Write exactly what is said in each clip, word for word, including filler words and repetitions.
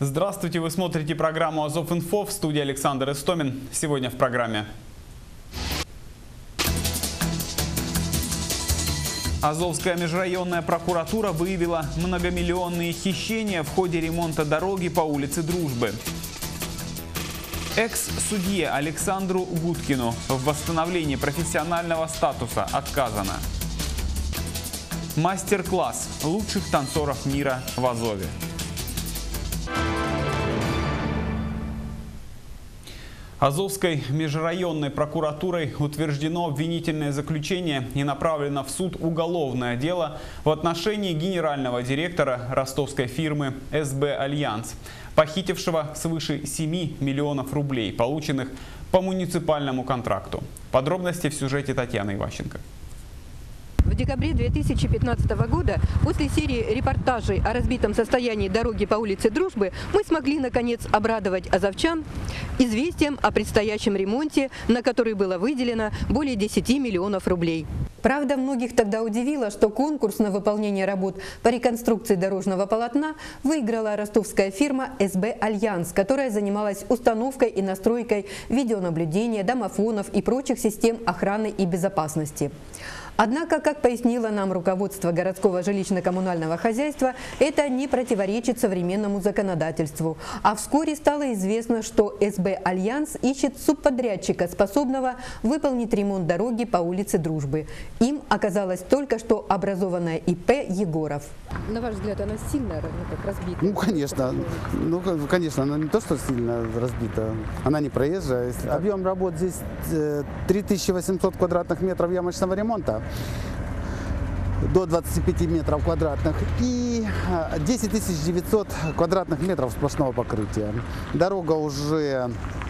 Здравствуйте, вы смотрите программу «Азов-Инфо», в студии Александр Истомин. Сегодня в программе. Азовская межрайонная прокуратура выявила многомиллионные хищения в ходе ремонта дороги по улице Дружбы. Экс-судье Александру Гудкину в восстановлении профессионального статуса отказано. Мастер-класс лучших танцоров мира в Азове. Азовской межрайонной прокуратурой утверждено обвинительное заключение и направлено в суд уголовное дело в отношении генерального директора ростовской фирмы эс бэ «Альянс», похитившего свыше семи миллионов рублей, полученных по муниципальному контракту. Подробности в сюжете Татьяны Иващенко. В декабре две тысячи пятнадцатого года, после серии репортажей о разбитом состоянии дороги по улице Дружбы, мы смогли, наконец, обрадовать азовчан известием о предстоящем ремонте, на который было выделено более десяти миллионов рублей. Правда, многих тогда удивило, что конкурс на выполнение работ по реконструкции дорожного полотна выиграла ростовская фирма эс бэ «Альянс», которая занималась установкой и настройкой видеонаблюдения, домофонов и прочих систем охраны и безопасности. Однако, как пояснило нам руководство городского жилищно-коммунального хозяйства, это не противоречит современному законодательству. А вскоре стало известно, что эс бэ «Альянс» ищет субподрядчика, способного выполнить ремонт дороги по улице Дружбы. Им оказалось только что образованное и пэ «Егоров». На ваш взгляд, она сильно ну, как разбита? Ну, конечно. Ну, конечно, она не то, что сильно разбита, она не проезжая. Объем работ здесь три тысячи восемьсот квадратных метров ямочного ремонта до двадцати пяти метров квадратных и десять тысяч девятьсот квадратных метров сплошного покрытия. Дорога уже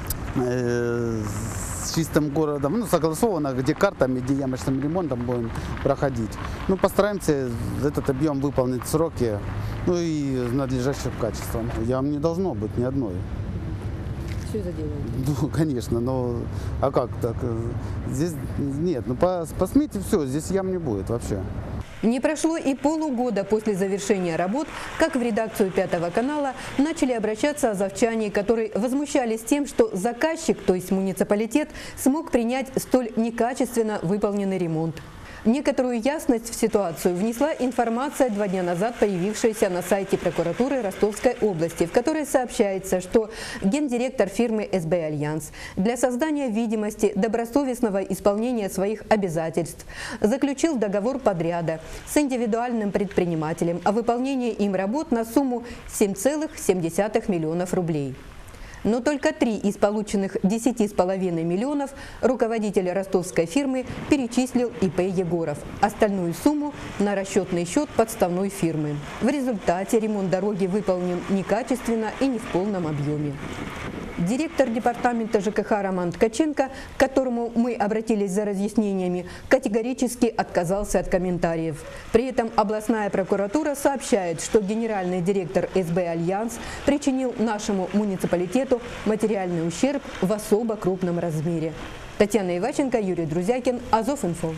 э, с чистым городом, ну, согласована, где картами, где ямочным ремонтом будем проходить. Ну, постараемся этот объем выполнить в сроки, ну и с надлежащим качеством. Ям не должно быть ни одной. Все заделаете? Ну, конечно, но а как так? Здесь нет, ну по, по смете все, здесь ям не будет вообще. Не прошло и полугода после завершения работ, как в редакцию Пятого канала начали обращаться азовчане, которые возмущались тем, что заказчик, то есть муниципалитет, смог принять столь некачественно выполненный ремонт. Некоторую ясность в ситуацию внесла информация, два дня назад появившаяся на сайте прокуратуры Ростовской области, в которой сообщается, что гендиректор фирмы эс бэ «Альянс» для создания видимости добросовестного исполнения своих обязательств заключил договор подряда с индивидуальным предпринимателем о выполнении им работ на сумму семь целых семь десятых миллионов рублей. Но только три из полученных десяти с половиной миллионов руководитель ростовской фирмы перечислил и пэ «Егоров, остальную сумму на расчетный счет подставной фирмы. В результате ремонт дороги выполнен некачественно и не в полном объеме. Директор департамента жэ ка ха Роман Ткаченко, к которому мы обратились за разъяснениями, категорически отказался от комментариев. При этом областная прокуратура сообщает, что генеральный директор эс бэ «Альянс» причинил нашему муниципалитету материальный ущерб в особо крупном размере. Татьяна Иващенко, Юрий Друзякин, Азов-Инфо.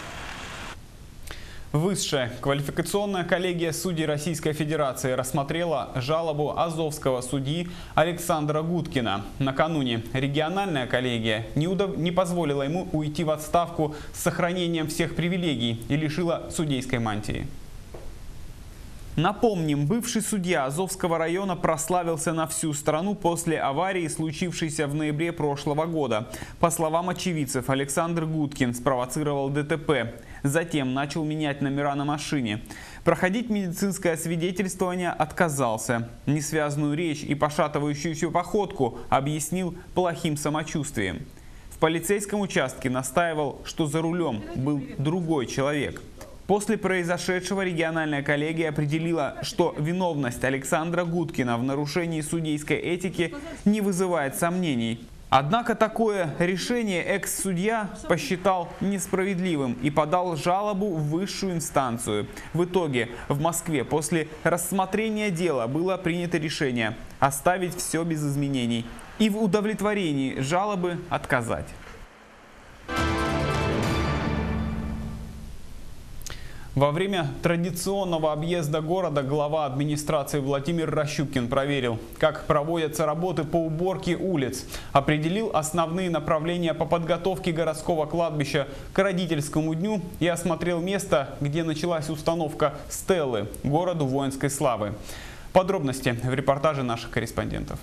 Высшая квалификационная коллегия судей Российской Федерации рассмотрела жалобу азовского судьи Александра Гудкина. Накануне региональная коллегия не, удов... не позволила ему уйти в отставку с сохранением всех привилегий и лишила судейской мантии. Напомним, бывший судья Азовского района прославился на всю страну после аварии, случившейся в ноябре прошлого года. По словам очевидцев, Александр Гудкин спровоцировал дэ тэ пэ. Затем начал менять номера на машине. Проходить медицинское освидетельствование отказался. Несвязную речь и пошатывающуюся походку объяснил плохим самочувствием. В полицейском участке настаивал, что за рулем был другой человек. После произошедшего региональная коллегия определила, что виновность Александра Гудкина в нарушении судейской этики не вызывает сомнений. Однако такое решение экс-судья посчитал несправедливым и подал жалобу в высшую инстанцию. В итоге в Москве после рассмотрения дела было принято решение оставить все без изменений и в удовлетворении жалобы отказать. Во время традиционного объезда города глава администрации Владимир Рощупкин проверил, как проводятся работы по уборке улиц, определил основные направления по подготовке городского кладбища к родительскому дню и осмотрел место, где началась установка стелы городу воинской славы. Подробности в репортаже наших корреспондентов.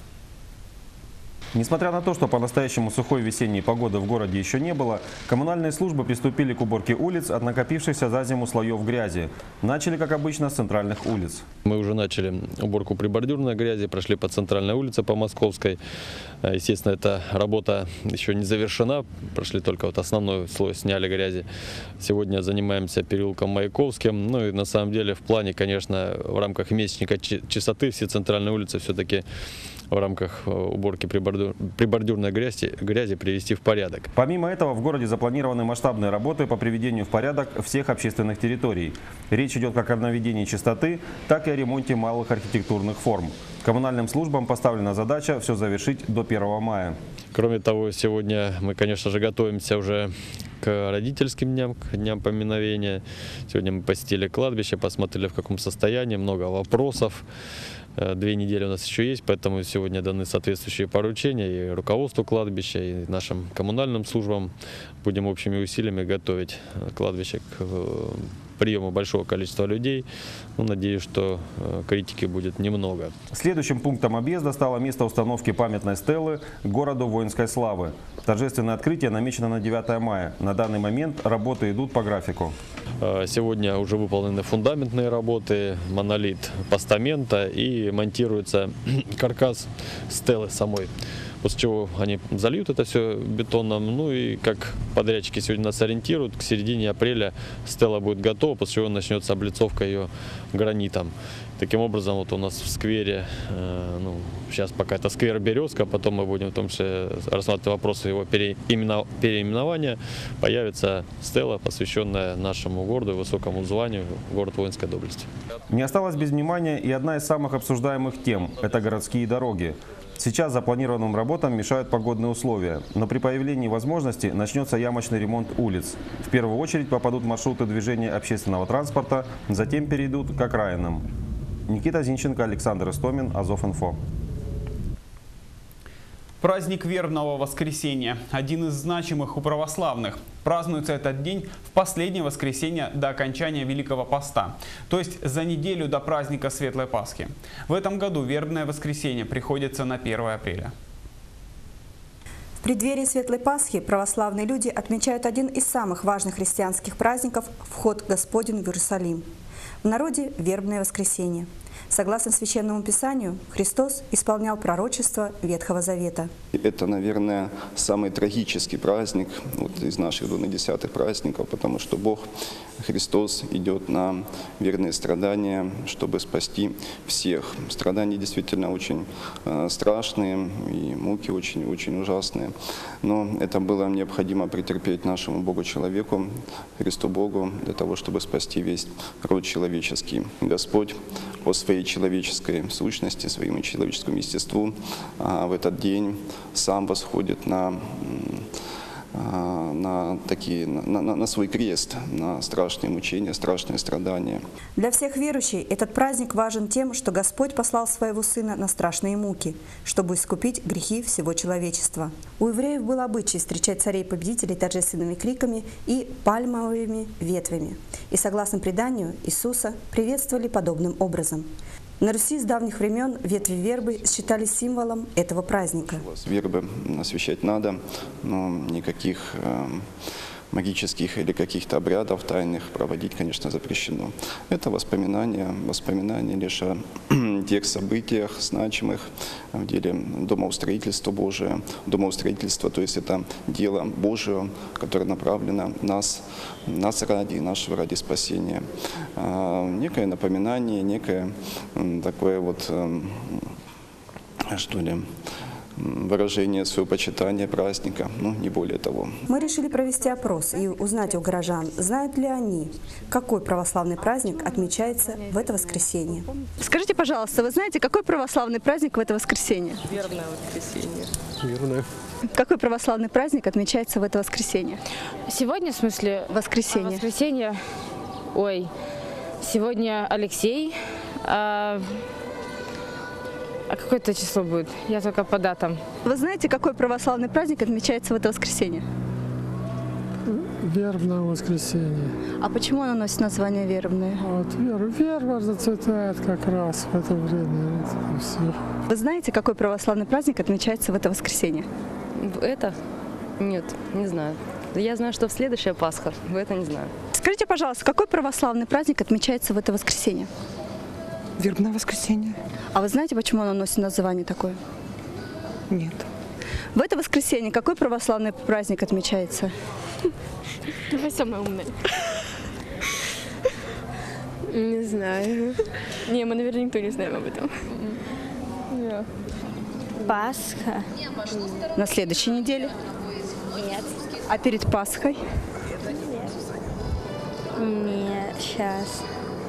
Несмотря на то, что по-настоящему сухой весенней погоды в городе еще не было, коммунальные службы приступили к уборке улиц от накопившихся за зиму слоев грязи. Начали, как обычно, с центральных улиц. Мы уже начали уборку прибордюрной грязи, прошли по центральной улице, по Московской. Естественно, эта работа еще не завершена, прошли только вот основной слой, сняли грязи. Сегодня занимаемся переулком Маяковским. Ну и на самом деле в плане, конечно, в рамках месячника чистоты все центральные улицы все-таки в рамках уборки прибордюрной грязи, грязи привести в порядок. Помимо этого, в городе запланированы масштабные работы по приведению в порядок всех общественных территорий. Речь идет как о наведении чистоты, так и о ремонте малых архитектурных форм. Коммунальным службам поставлена задача все завершить до первого мая. Кроме того, сегодня мы, конечно же, готовимся уже к родительским дням, к дням поминовения. Сегодня мы посетили кладбище, посмотрели, в каком состоянии, много вопросов. Две недели у нас еще есть, поэтому сегодня даны соответствующие поручения и руководству кладбища, и нашим коммунальным службам. Будем общими усилиями готовить кладбище к приему большого количества людей. Ну, надеюсь, что критики будет немного. Следующим пунктом объезда стало место установки памятной стелы городу воинской славы. Торжественное открытие намечено на девятое мая. На данный момент работы идут по графику. Сегодня уже выполнены фундаментные работы, монолит постамента и монтируется каркас стелы самой. После чего они зальют это все бетоном, ну и как подрядчики сегодня нас ориентируют, к середине апреля стела будет готова, после чего начнется облицовка ее гранитом. Таким образом, вот у нас в сквере, э, ну, сейчас пока это сквер Березка, потом мы будем в том числе рассматривать вопросы его переимена, переименования, появится стела, посвященная нашему городу, высокому званию, город воинской доблести. Не осталось без внимания и одна из самых обсуждаемых тем – это городские дороги. Сейчас запланированным работам мешают погодные условия, но при появлении возможности начнется ямочный ремонт улиц. В первую очередь попадут маршруты движения общественного транспорта, затем перейдут к окраинам. Никита Зинченко, Александр Истомин, Азов.Инфо. Праздник Вербного воскресенья – один из значимых у православных. Празднуется этот день в последнее воскресенье до окончания Великого Поста, то есть за неделю до праздника Светлой Пасхи. В этом году Вербное воскресенье приходится на первое апреля. В преддверии Светлой Пасхи православные люди отмечают один из самых важных христианских праздников – вход Господень в Иерусалим. В народе – Вербное воскресенье. Согласно Священному Писанию, Христос исполнял пророчество Ветхого Завета. Это, наверное, самый трагический праздник вот, из наших двунадесятых праздников, потому что Бог, Христос, идет на верные страдания, чтобы спасти всех. Страдания действительно очень э, страшные, и муки очень-очень ужасные. Но это было необходимо претерпеть нашему Богу-человеку, Христу Богу, для того, чтобы спасти весь род человеческий. Господь по своей человеческой сущности, своему человеческому естеству в этот день сам восходит на, на, такие, на, на, на свой крест, на страшные мучения, страшные страдания. Для всех верующих этот праздник важен тем, что Господь послал своего Сына на страшные муки, чтобы искупить грехи всего человечества. У евреев был обычай встречать царей-победителей торжественными криками и пальмовыми ветвями. И согласно преданию, Иисуса приветствовали подобным образом. На Руси с давних времен ветви вербы считались символом этого праздника. Вербы освещать надо, но никаких э, магических или каких-то обрядов тайных проводить, конечно, запрещено. Это воспоминания, воспоминания лишь о тех событиях значимых в деле домоустроительства Божия. Домоустроительство, то есть это дело Божие, которое направлено нас, нас ради, нашего ради спасения. Некое напоминание, некое такое вот, что ли, выражение своего почитания праздника, ну, не более того. Мы решили провести опрос и узнать у горожан, знают ли они, какой православный праздник отмечается в это воскресенье. Скажите, пожалуйста, вы знаете, какой православный праздник в это воскресенье? Вербное воскресенье. Вербное. Какой православный праздник отмечается в это воскресенье? Сегодня, в смысле? Воскресенье. Воскресенье. Ой, сегодня Алексей. А, а какое-то число будет? Я только по датам. Вы знаете, какой православный праздник отмечается в это воскресенье? Вербное воскресенье. А почему оно носит название вербное? Вот, вер, верба зацветает как раз в это время. Это все. Вы знаете, какой православный праздник отмечается в это воскресенье? Это? Нет, не знаю. Я знаю, что в следующее Пасха, в это не знаю. Скажите, пожалуйста, какой православный праздник отмечается в это воскресенье? Вербное воскресенье. А вы знаете, почему оно носит название такое? Нет. В это воскресенье какой православный праздник отмечается? Давай самая умная. Не знаю. Не, мы, наверное, никто не знаем об этом. Пасха. На следующей неделе? Нет. А перед Пасхой? Нет, сейчас.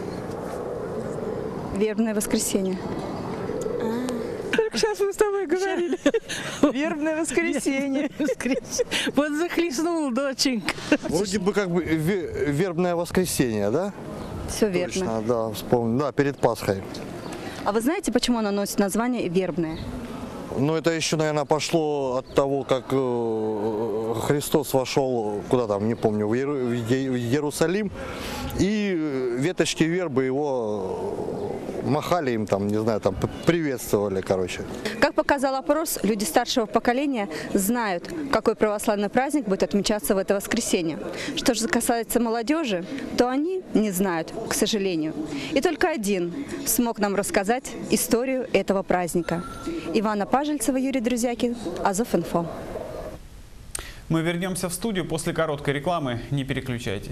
Вербное воскресенье. Только сейчас мы с тобой говорили. Вербное воскресенье. Вот захлестнул, доченька. Вроде бы как бы вербное воскресенье, да? Все верно. Точно, да, вспомнил. Да, перед Пасхой. А вы знаете, почему оно носит название вербное? Ну, это еще, наверное, пошло от того, как э, Христос вошел, куда там, не помню, в, Иеру, в Иерусалим, и веточки вербы его махали им там, не знаю, там приветствовали, короче. Как показал опрос, люди старшего поколения знают, какой православный праздник будет отмечаться в это воскресенье. Что же касается молодежи, то они не знают, к сожалению. И только один смог нам рассказать историю этого праздника. Ивана Пажельцева, Юрий Друзякин, Азов.Инфо. Мы вернемся в студию после короткой рекламы. Не переключайтесь.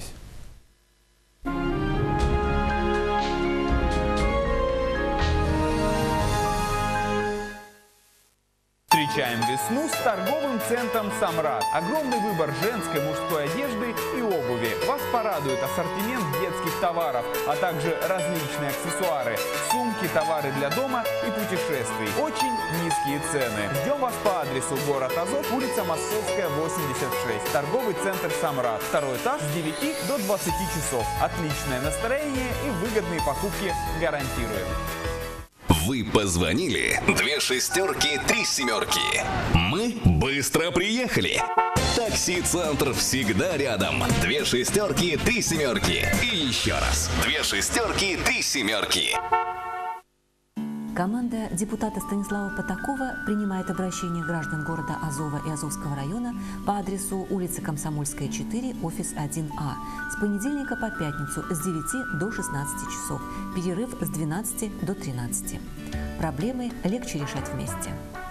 Встречаем весну с торговым центром «Самрат». Огромный выбор женской, мужской одежды и обуви. Вас порадует ассортимент детских товаров, а также различные аксессуары, сумки, товары для дома и путешествий. Очень низкие цены. Ждем вас по адресу город Азов, улица Московская, восемьдесят шесть. Торговый центр «Самрат». Второй этаж с девяти до двадцати часов. Отличное настроение и выгодные покупки гарантируем. Вы позвонили? Две шестерки, три семерки. Мы быстро приехали. Такси-центр всегда рядом. Две шестерки, три семерки. И еще раз. Две шестерки, три семерки. Команда депутата Станислава Потакова принимает обращение граждан города Азова и Азовского района по адресу улица Комсомольская, четыре, офис один А. С понедельника по пятницу с девяти до шестнадцати часов. Перерыв с двенадцати до тринадцати. Проблемы легче решать вместе.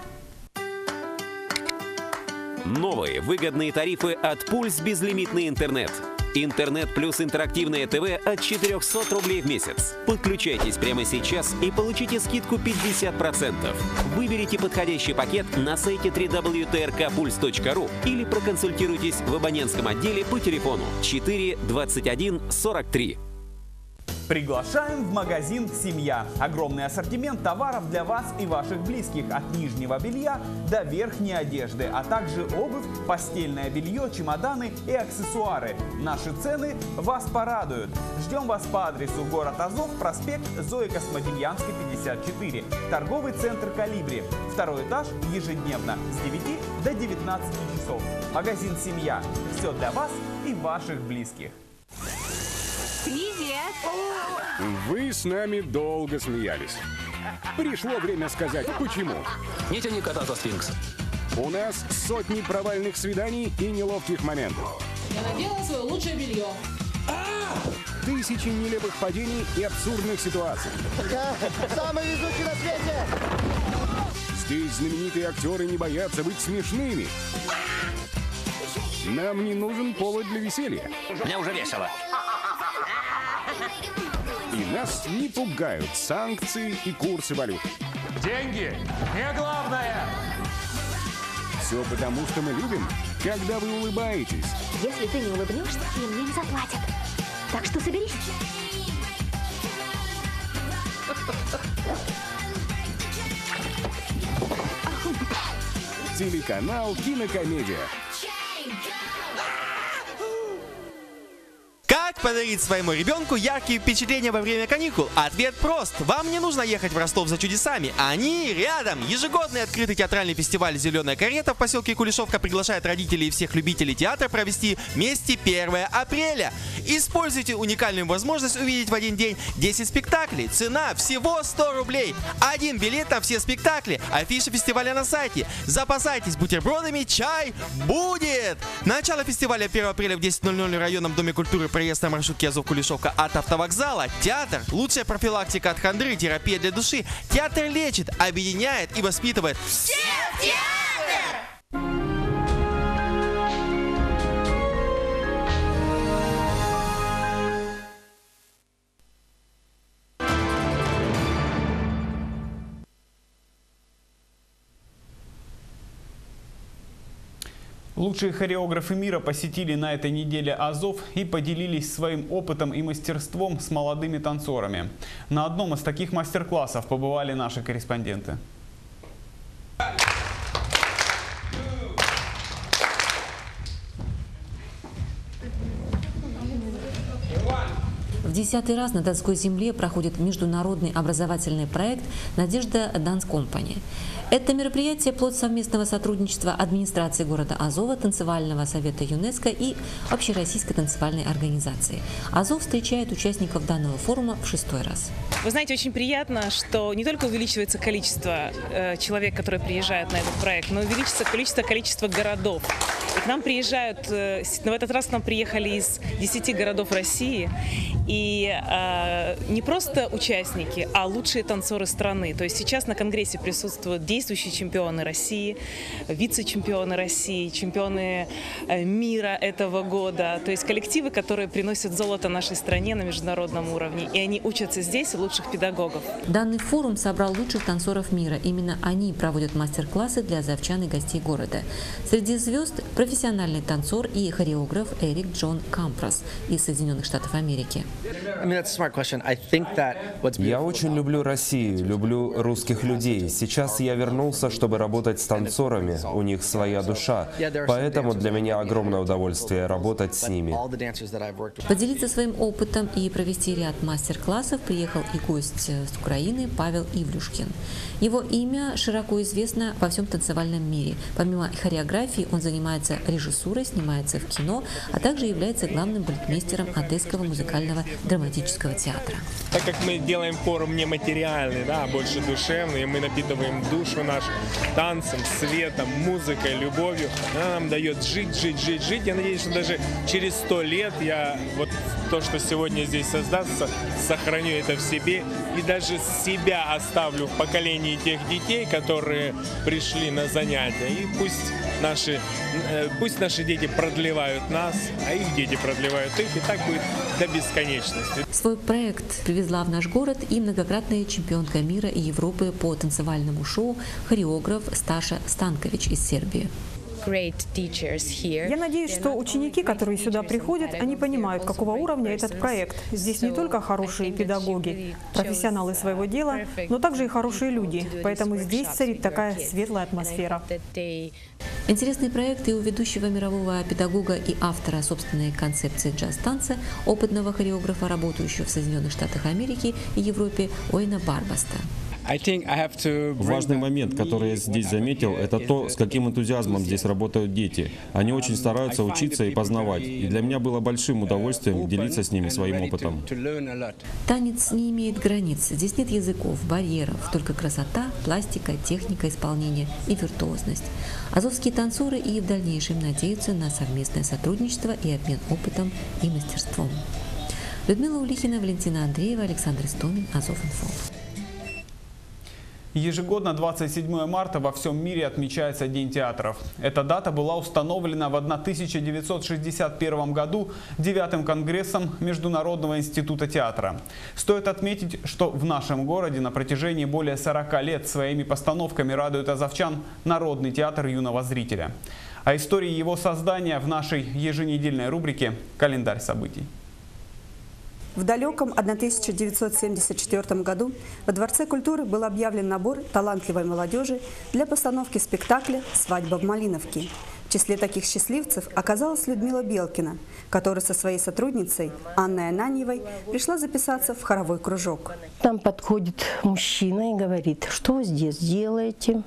Новые выгодные тарифы от Пульс безлимитный интернет. Интернет плюс интерактивное ТВ от четырёхсот рублей в месяц. Подключайтесь прямо сейчас и получите скидку пятьдесят процентов. Выберите подходящий пакет на сайте дабл ю дабл ю дабл ю точка тэ эр ка пульс точка ру или проконсультируйтесь в абонентском отделе по телефону четыре двадцать один сорок три. Приглашаем в магазин «Семья». Огромный ассортимент товаров для вас и ваших близких. От нижнего белья до верхней одежды, а также обувь, постельное белье, чемоданы и аксессуары. Наши цены вас порадуют. Ждем вас по адресу город Азов, проспект Зои Космодемьянской, пятьдесят четыре. Торговый центр «Калибри». Второй этаж ежедневно с девяти до девятнадцати часов. Магазин «Семья». Все для вас и ваших близких. Привет! Вы с нами долго смеялись. Пришло время сказать, почему. Не тяни кота за сфинкс. У нас сотни провальных свиданий и неловких моментов. Я надела свое лучшее белье. Тысячи нелепых падений и абсурдных ситуаций. Я самый везучий на свете! Здесь знаменитые актеры не боятся быть смешными. Нам не нужен повод для веселья. Мне уже весело. И нас не пугают санкции и курсы валют. Деньги не главное! Все потому, что мы любим, когда вы улыбаетесь. Если ты не улыбнешься, мне не заплатят. Так что соберись. Телеканал «Кинокомедия». подарить своему ребенку яркие впечатления во время каникул? Ответ прост. Вам не нужно ехать в Ростов за чудесами. Они рядом. Ежегодный открытый театральный фестиваль «Зеленая карета» в поселке Кулешовка приглашает родителей и всех любителей театра провести вместе первое апреля. Используйте уникальную возможность увидеть в один день десять спектаклей. Цена всего сто рублей. Один билет на все спектакли. Афиша фестиваля на сайте. Запасайтесь бутербродами, чай будет. Начало фестиваля первого апреля в десять ноль ноль в районном доме культуры. Проезд на маршрутке Азов-Кулешовка от автовокзала. Театр – лучшая профилактика от хандры, терапия для души. Театр лечит, объединяет и воспитывает. Всех в театр! Лучшие хореографы мира посетили на этой неделе Азов и поделились своим опытом и мастерством с молодыми танцорами. На одном из таких мастер-классов побывали наши корреспонденты. В десятый раз на датской земле проходит международный образовательный проект «Надежда Dance Company». Это мероприятие – плод совместного сотрудничества администрации города Азова, танцевального совета ЮНЕСКО и общероссийской танцевальной организации. Азов встречает участников данного форума в шестой раз. Вы знаете, очень приятно, что не только увеличивается количество э, человек, которые приезжают на этот проект, но увеличится количество, количество городов. И к нам приезжают, э, в этот раз к нам приехали из десяти городов России. И э, не просто участники, а лучшие танцоры страны. То есть сейчас на конгрессе присутствуют действующие чемпионы России, вице-чемпионы России, чемпионы э, мира этого года. То есть коллективы, которые приносят золото нашей стране на международном уровне. И они учатся здесь у лучших педагогов. Данный форум собрал лучших танцоров мира. Именно они проводят мастер-классы для азовчан и гостей города. Среди звезд профессиональный танцор и хореограф Эрик Джон Кампрос из Соединенных Штатов Америки. Я очень люблю Россию, люблю русских людей. Сейчас я вернулся, чтобы работать с танцорами. У них своя душа. Поэтому для меня огромное удовольствие работать с ними. Поделиться своим опытом и провести ряд мастер-классов приехал и гость с Украины Павел Ивлюшкин. Его имя широко известно во всем танцевальном мире. Помимо хореографии он занимается режиссурой, снимается в кино, а также является главным балетмейстером Одесского музыкального драматического театра. Так как мы делаем форум не материальный, да, а больше душевный, и мы напитываем душу нашу танцем, светом, музыкой, любовью, она нам дает жить, жить, жить, жить. Я надеюсь, что даже через сто лет я вот то, что сегодня здесь создастся, сохраню это в себе и даже себя оставлю в поколении тех детей, которые пришли на занятия. И пусть наши, пусть наши дети продлевают нас, а их дети продлевают их, и так будет до бесконечности. Свой проект привезла в наш город и многократная чемпионка мира и Европы по танцевальному шоу, хореограф Сташа Станкович из Сербии. Я надеюсь, что ученики, которые сюда приходят, они понимают, какого уровня этот проект. Здесь не только хорошие педагоги, профессионалы своего дела, но также и хорошие люди. Поэтому здесь царит такая светлая атмосфера. Интересный проект и у ведущего мирового педагога и автора собственной концепции джаз-танца, опытного хореографа, работающего в Соединенных Штатах Америки и Европе, Уэйна Барбаста. Важный момент, который я здесь заметил, это то, с каким энтузиазмом здесь работают дети. Они очень стараются учиться и познавать. И для меня было большим удовольствием делиться с ними своим опытом. Танец не имеет границ. Здесь нет языков, барьеров, только красота, пластика, техника исполнения и виртуозность. Азовские танцоры и в дальнейшем надеются на совместное сотрудничество и обмен опытом и мастерством. Людмила Улихина, Валентина Андреева, Александр Истомин, Азов.Инфо. Ежегодно двадцать седьмое марта во всем мире отмечается День театров. Эта дата была установлена в тысяча девятьсот шестьдесят первом году девятым конгрессом Международного института театра. Стоит отметить, что в нашем городе на протяжении более сорока лет своими постановками радует азовчан Народный театр юного зрителя. О истории его создания в нашей еженедельной рубрике «Календарь событий». В далеком тысяча девятьсот семьдесят четвёртом году во Дворце культуры был объявлен набор талантливой молодежи для постановки спектакля «Свадьба в Малиновке». В числе таких счастливцев оказалась Людмила Белкина, которая со своей сотрудницей Анной Ананьевой пришла записаться в хоровой кружок. Там подходит мужчина и говорит: что вы здесь делаете?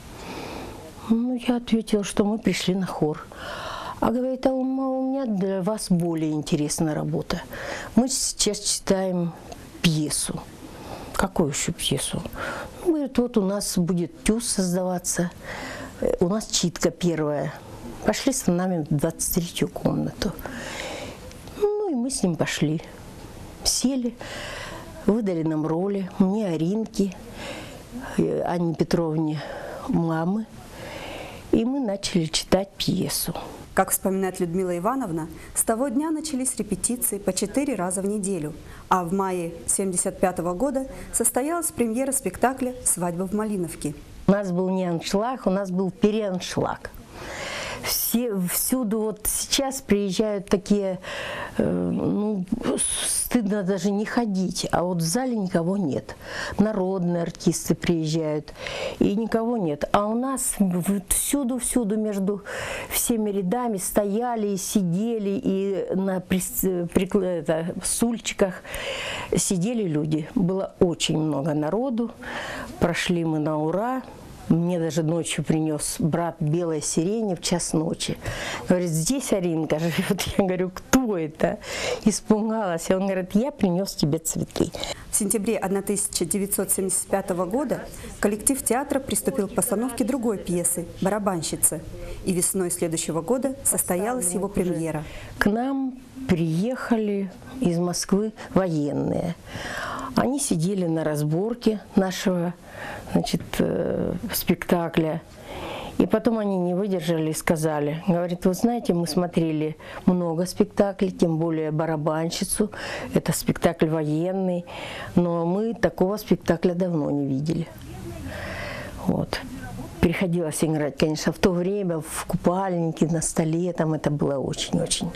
Ну, я ответила, что мы пришли на хор. А говорит: а у меня для вас более интересная работа. Мы сейчас читаем пьесу. Какую еще пьесу? Ну, говорит, вот у нас будет тюз создаваться, у нас читка первая. Пошли с нами в двадцать третью комнату. Ну и мы с ним пошли. Сели, выдали нам роли. Мне Аринке, Анне Петровне мамы. И мы начали читать пьесу. Как вспоминает Людмила Ивановна, с того дня начались репетиции по четыре раза в неделю, а в мае тысяча девятьсот семьдесят пятого года состоялась премьера спектакля «Свадьба в Малиновке». У нас был не аншлаг, у нас был переаншлаг. Все, всюду вот сейчас приезжают такие, э, ну, стыдно даже не ходить, а вот в зале никого нет. Народные артисты приезжают, и никого нет. А у нас всюду-всюду между всеми рядами стояли и сидели, и на при, при, это, стульчиках сидели люди. Было очень много народу, прошли мы на ура. Мне даже ночью принес брат белой сирени в час ночи. Говорит: здесь Аринка живет. Я говорю: кто это? Испугалась. И он говорит: я принес тебе цветы. В сентябре тысяча девятьсот семьдесят пятого года коллектив театра приступил к постановке другой пьесы «Барабанщица». И весной следующего года состоялась его премьера. К нам приехали из Москвы военные. Они сидели на разборке нашего, значит, э, спектакля. И потом они не выдержали и сказали, говорит: вы знаете, мы смотрели много спектаклей, тем более «Барабанщицу». Это спектакль военный, но мы такого спектакля давно не видели. Вот. Приходилось играть, конечно, в то время в купальнике, на столе, там это было очень-очень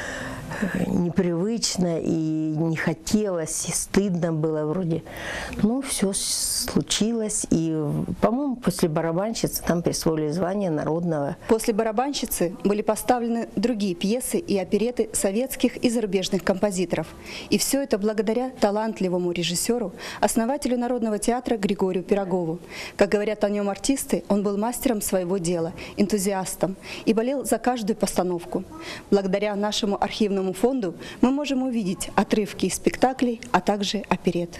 непривычно, и не хотелось, и стыдно было вроде. Ну, все случилось, и, по-моему, после «Барабанщицы» там присвоили звание народного. После «Барабанщицы» были поставлены другие пьесы и опереты советских и зарубежных композиторов. И все это благодаря талантливому режиссеру, основателю Народного театра Григорию Пирогову. Как говорят о нем артисты, он был мастером своего дела, энтузиастом и болел за каждую постановку. Благодаря нашему архивному фонду мы можем увидеть отрывки из спектаклей, а также оперет.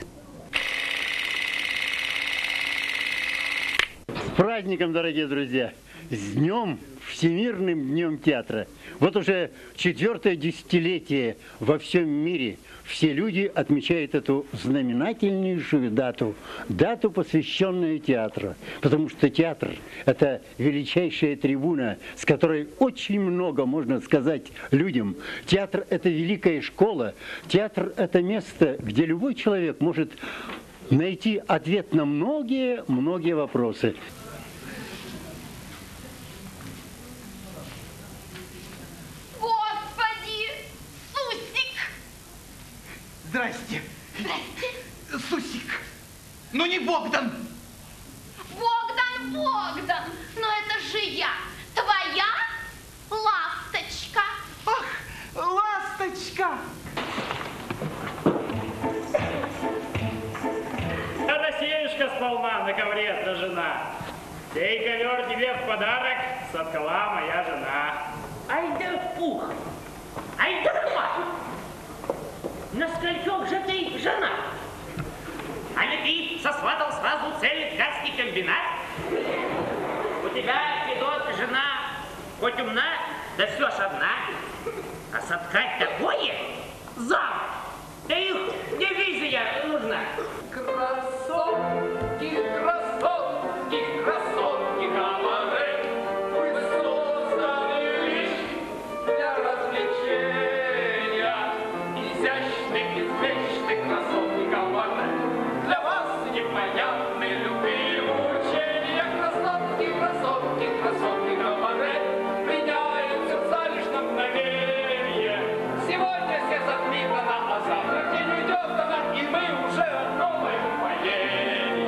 С праздником, дорогие друзья! С днем, Всемирным днем театра! Вот уже четвертое десятилетие во всем мире все люди отмечают эту знаменательнейшую дату, дату, посвященную театру. Потому что театр – это величайшая трибуна, с которой очень много можно сказать людям. Театр – это великая школа, театр – это место, где любой человек может найти ответ на многие-многие вопросы. Здрасте. Здрасте. Сусик. Ну не Богдан. Богдан, Богдан. Но это же я. Твоя ласточка. Ах, ласточка. Тарасеюшка сполна на ковре сражена. Сей ковер тебе в подарок соткала моя жена. Ай да пух. Ай да мать. На скольких же ты жена? А не ты сосватал сразу целый ткацкий комбинат? У тебя, Федот, жена хоть умна, да все ж одна. А соткать такое зам, да их дивизия нужна. Красотки, красотки, красотки, кабаре, вы созданы лишь для развлечения. Изящных, извечных красотки кабаре, для вас непонятны любые учения. Красотки, красотки, красотки кабаре, меняют сердца лишь на мгновение. Сегодня все затмит она, а завтра день уйдет она, и мы уже в новое упоение.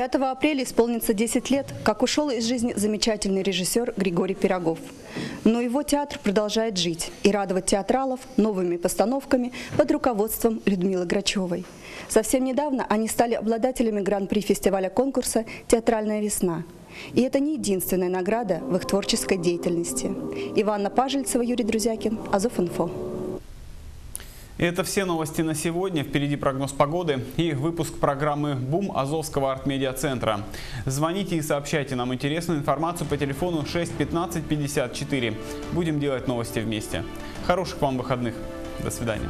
пятого апреля исполнится десять лет, как ушел из жизни замечательный режиссер Григорий Пирогов. Но его театр продолжает жить и радовать театралов новыми постановками под руководством Людмилы Грачевой. Совсем недавно они стали обладателями гран-при фестиваля-конкурса «Театральная весна». И это не единственная награда в их творческой деятельности. Иванна Пажельцева, Юрий Друзякин, Азов.Инфо. Это все новости на сегодня. Впереди прогноз погоды и выпуск программы «Бум» Азовского арт-медиа-центра. Звоните и сообщайте нам интересную информацию по телефону шесть пятнадцать пятьдесят четыре. Будем делать новости вместе. Хороших вам выходных. До свидания.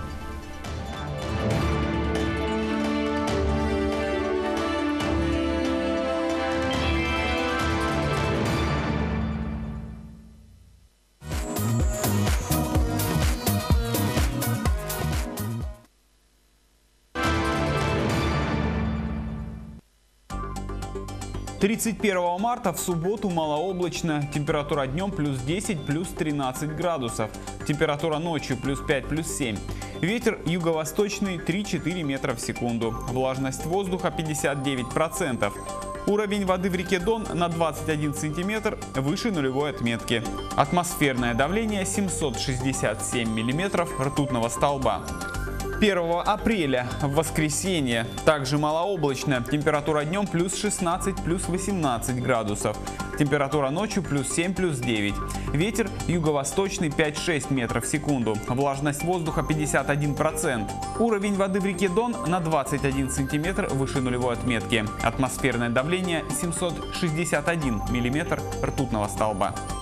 тридцать первого марта в субботу малооблачно. Температура днем плюс десять, плюс тринадцать градусов. Температура ночью плюс пять, плюс семь. Ветер юго-восточный три-четыре метра в секунду. Влажность воздуха пятьдесят девять процентов. Уровень воды в реке Дон на двадцать один сантиметр выше нулевой отметки. Атмосферное давление семьсот шестьдесят семь миллиметров ртутного столба. первого апреля в воскресенье также малооблачно. Температура днем плюс шестнадцать, плюс восемнадцать градусов. Температура ночью плюс семь, плюс девять. Ветер юго-восточный пять-шесть метров в секунду. Влажность воздуха пятьдесят один процент. Уровень воды в реке Дон на двадцать один сантиметр выше нулевой отметки. Атмосферное давление семьсот шестьдесят один миллиметр ртутного столба.